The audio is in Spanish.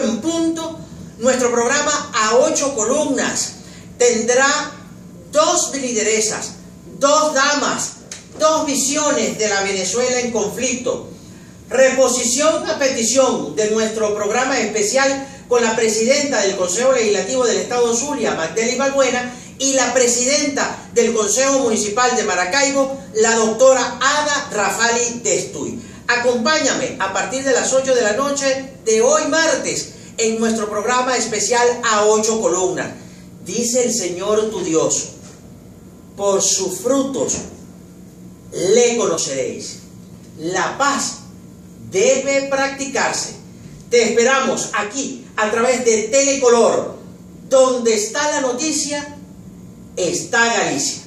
en punto, nuestro programa a 8 columnas tendrá 2 lideresas, 2 damas, 2 visiones de la Venezuela en conflicto. Reposición a petición de nuestro programa especial con la presidenta del Consejo Legislativo del Estado Zulia, Magdeli Balbuena, y la presidenta del Consejo Municipal de Maracaibo, la doctora Ada Rafali Testuy. Acompáñame a partir de las 8 de la noche de hoy martes en nuestro programa especial a 8 columnas. Dice el Señor tu Dios, por sus frutos le conoceréis. La paz debe practicarse. Te esperamos aquí a través de Telecolor. Donde está la noticia, está Galicia.